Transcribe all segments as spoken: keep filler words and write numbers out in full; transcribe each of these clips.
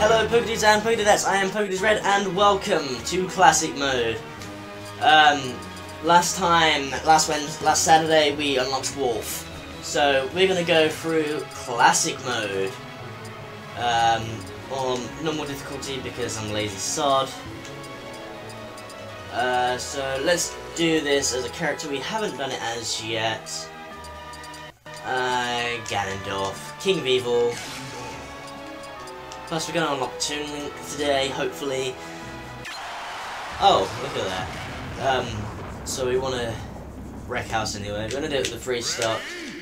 Hello Pokedudes and Pokedudettes, I am Pokedudes Red and welcome to Classic Mode. Um, last time, last Wednesday, last Saturday we unlocked Wolf. So we're going to go through Classic Mode. Um, on normal difficulty because I'm a lazy sod. Uh, so let's do this as a character we haven't done it as yet. Uh, Ganondorf, King of Evil. Plus we're going to unlock Toon Link today, hopefully. Oh, look at that. Um, so we want to wreck house anyway. We're going to do it with the free stock.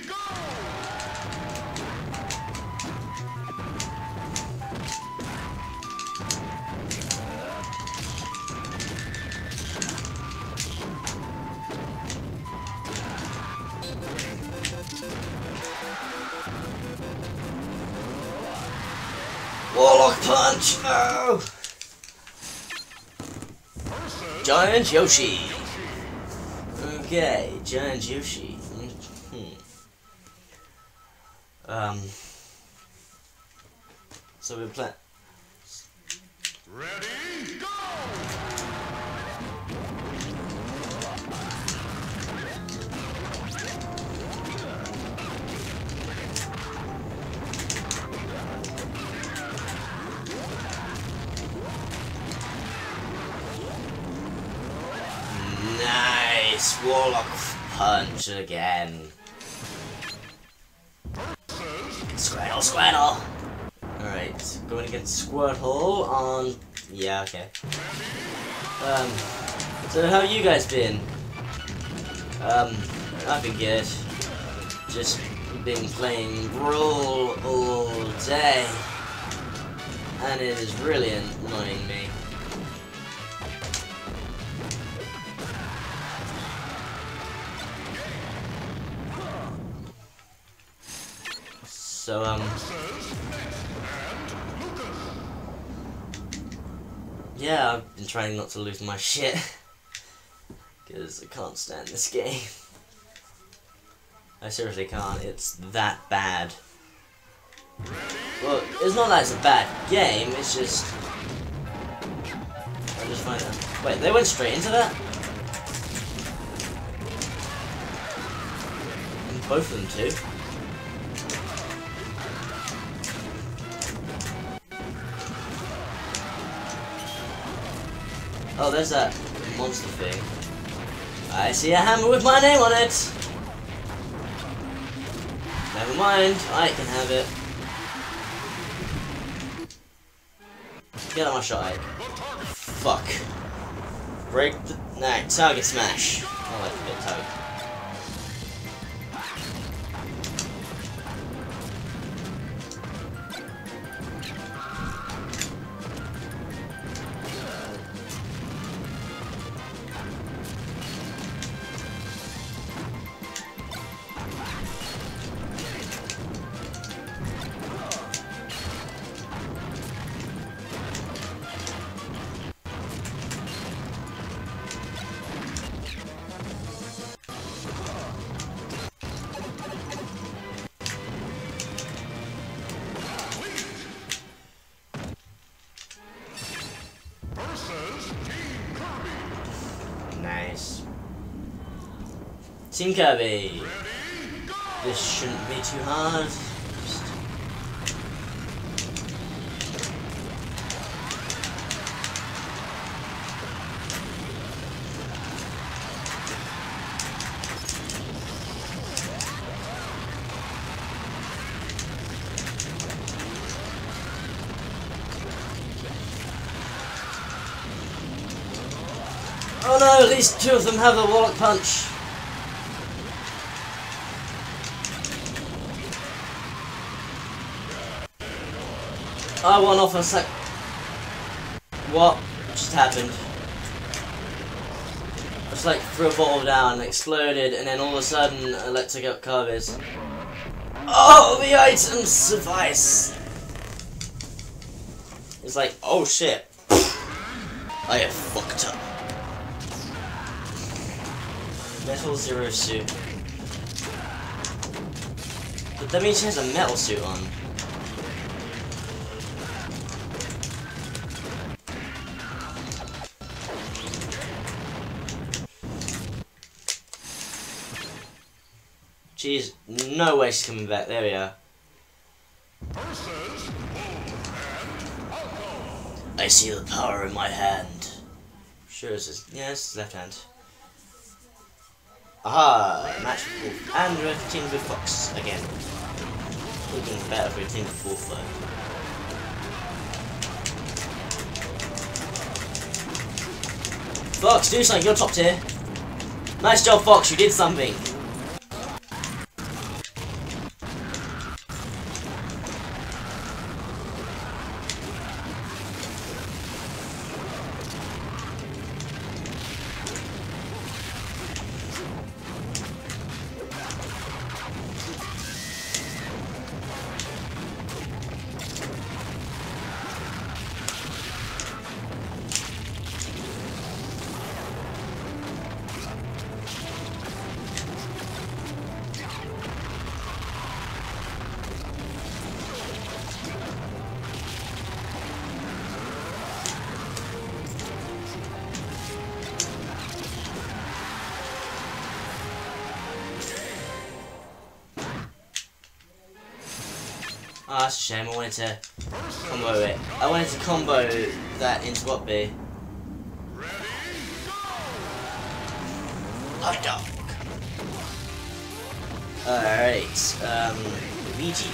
Warlock Punch! No! Giant Yoshi! Okay, Giant Yoshi. Hmm. Um. So we're playing. Ready, go! Nice! Warlock Punch again. Squirtle, Squirtle! Alright, going against Squirtle on... Yeah, okay. Um, so how have you guys been? Um, I've been good. Just been playing Brawl all day. And it is really annoying me. So, um... yeah, I've been trying not to lose my shit. Because I can't stand this game. I seriously can't, it's that bad. Well, it's not that it's a bad game, it's just... I just find that... Wait, they went straight into that? And both of them too? Oh, there's that monster thing. I see a hammer with my name on it! Never mind, I can have it. Get on my shot, Ike. Fuck. Break the... Nah, target smash. I like to get target. Nice. Team Kirby. This shouldn't be too hard. Just... Oh no, at least two of them have the Warlock Punch. I won off a sec. What just happened? I just like threw a bottle down, exploded, and then all of a sudden I let take out Kirby's. Oh, the items suffice! It's like, oh shit. I have fucked up. Metal Zero suit. But that means she has a metal suit on. She's no way she's coming back. There we are. I see the power in my hand. Sure, it's his, yeah, it's his left hand. Aha! Match with Wolf. And we're teamed with Fox again. Looking better if we're teamed with Wolf though. Fox, do something, you're top tier. Nice job, Fox, you did something. Oh, that's a shame. I wanted to combo it. I wanted to combo that into what be? A dog. Alright, um, Luigi.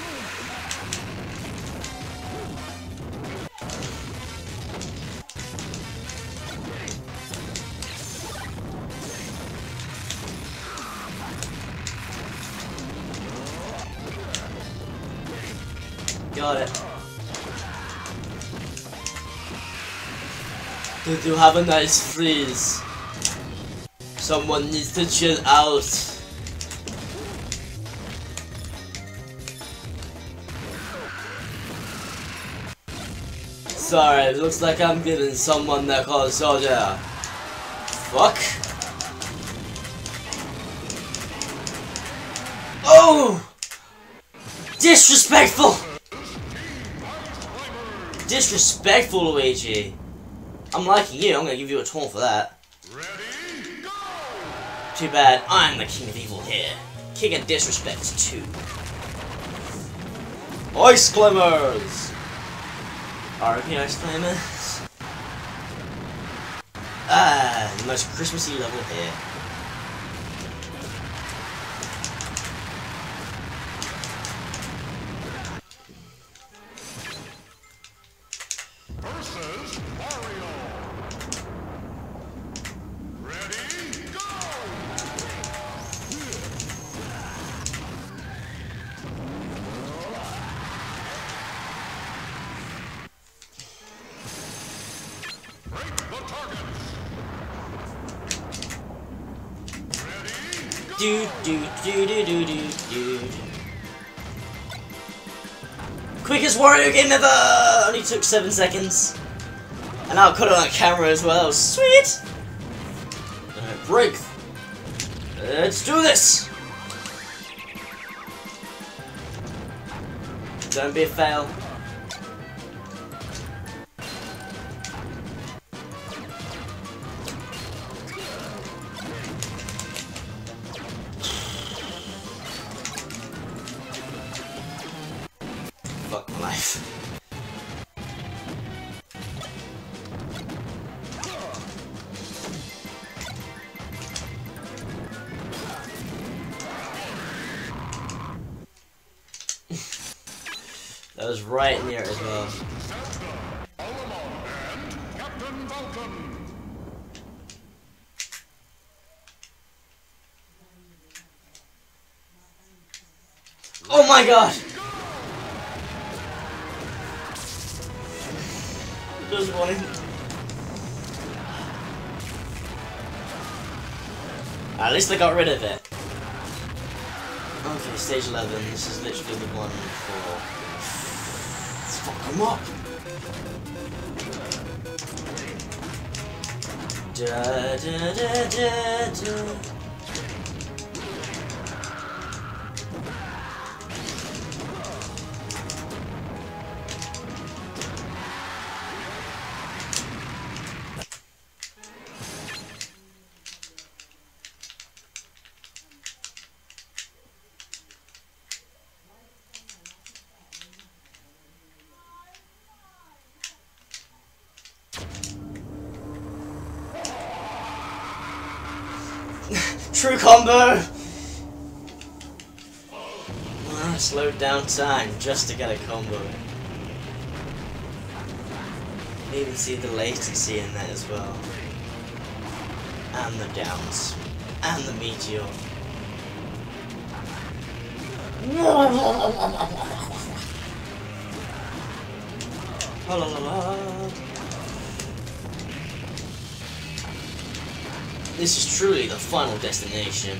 Got it. Did you have a nice freeze? Someone needs to chill out. Sorry, it looks like I'm giving someone that called soldier. Fuck. Oh! Disrespectful! Disrespectful, Luigi. I'm liking you, I'm gonna give you a taunt for that. Ready, go! Too bad, I'm the king of evil here. King of disrespect, too. Ice Climbers! R I P Ice Climbers. Ah, the most Christmassy level here. Do do do do do do do. Quickest Wario game ever! Only took seven seconds. And I'll cut it on camera as well. Sweet! Alright, break! Let's do this! Don't be a fail. Fuck my life. That was right near it as well. Oh my god! Just wanting. At least I got rid of it. Okay, stage eleven. This is literally the one for. Let's fuck them up. Da da da da da. true combo! Ah, slowed down time just to get a combo in. You even see the latency in that as well. And the downs. And the meteor. La la la. This is truly the final destination.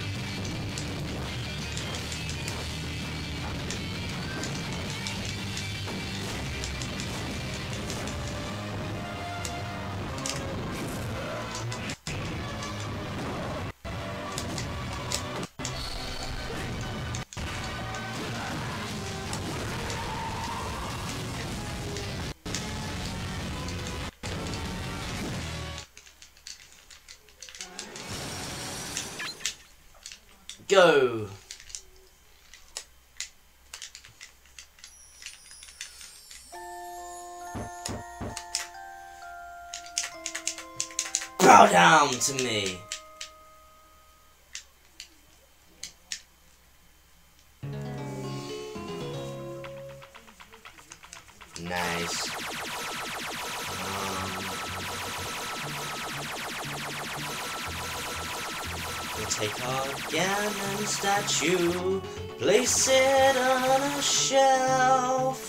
Go! Bow down to me! Nice. Um, we'll take our Ganon statue, place it on a shelf.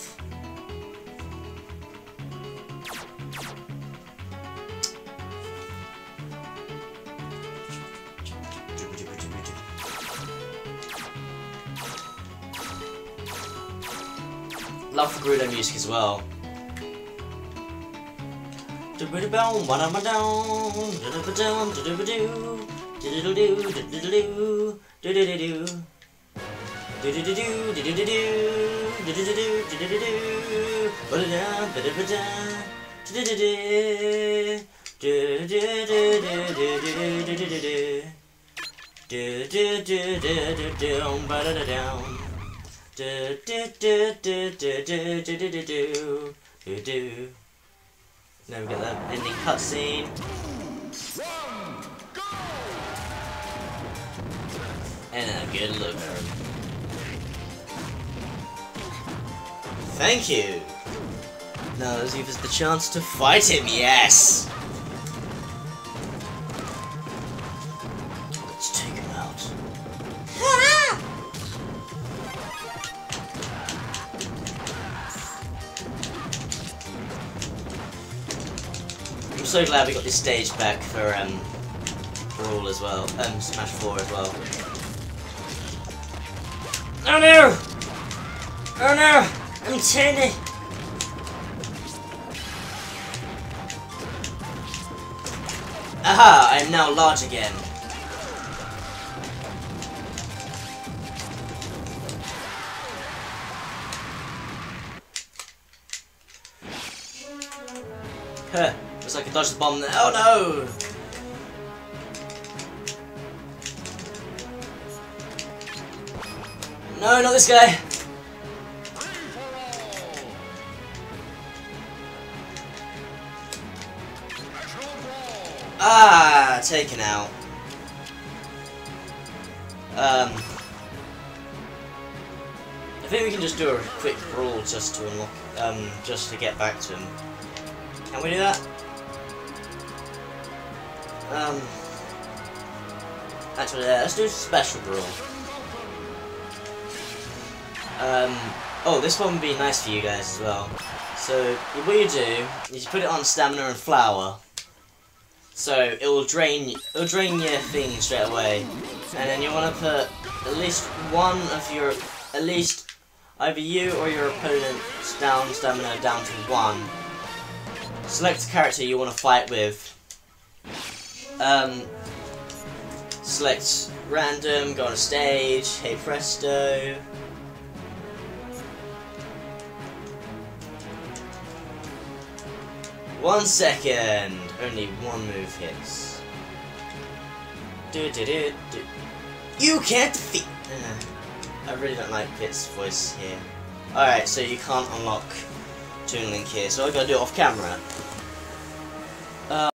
Love the Gerudo music as well. Do do do do do do do do do do do. Now we get that ending cutscene. And a good look at him. Thank you. Now let's give us the chance to fight him. Yes. Let's take him out. I'm so glad we got this stage back for um, Brawl as well, um, Smash four as well. Oh no! Oh no! I'm tiny! Aha! I am now large again. Huh. Looks like I dodged the bomb there. Oh no! No, not this guy! Ah, taken out. Um, I think we can just do a quick brawl just to unlock, um, just to get back to him. Can we do that? Um, actually, yeah, let's do a special brawl. Um, oh, this one would be nice for you guys as well. So, what you do is you put it on stamina and flour. So it will drain, it will drain your thing straight away, and then you want to put at least one of your, at least either you or your opponent's down stamina down to one. Select a character you want to fight with. Um, select random, go on a stage, hey presto. One second. Only one move hits. Do do do do. You can't defeat. Uh, I really don't like Pit's voice here. Alright, so you can't unlock Toon Link here, so I gotta do it off camera. Uh,